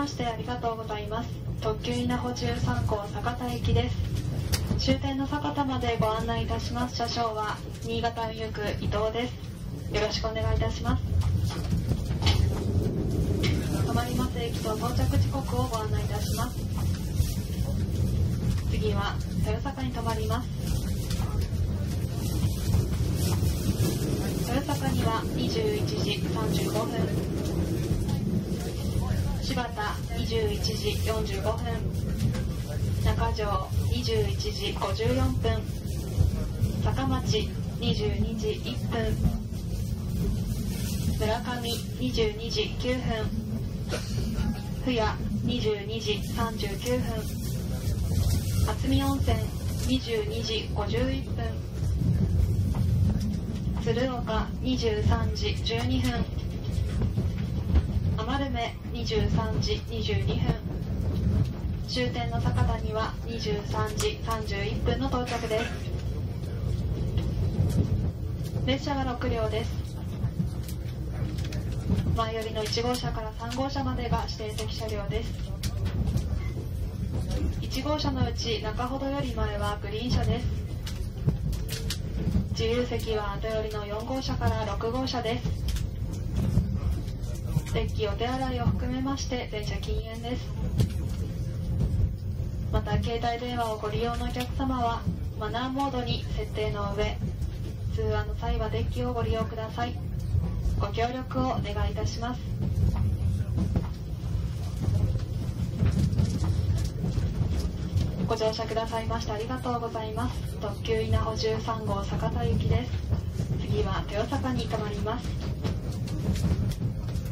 ましてありがとうございます。特急稲穂13号酒田行きです。終点の酒田までご案内いたします車掌は新潟運輸区伊藤です。よろしくお願いいたします。止まります駅と到着時刻をご案内いたします。次は豊坂に停まります。豊坂には21時35分、柴田21時45分、中条21時54分、坂町22時1分、村上22時9分、府谷22時39分、渥美温泉22時51分、鶴岡23時12分、余目23時22分、終点の酒田には23時31分の到着です。列車は6両です。前よりの1号車から3号車までが指定席車両です。1号車のうち中ほどより前はグリーン車です。自由席は後よりの4号車から6号車です。デッキお手洗いを含めまして全車禁煙です。また携帯電話をご利用のお客様はマナーモードに設定の上、通話の際はデッキをご利用ください。ご協力をお願いいたします。ご乗車くださいましてありがとうございます。特急稲穂13号酒田行きです。次は豊坂に停まります。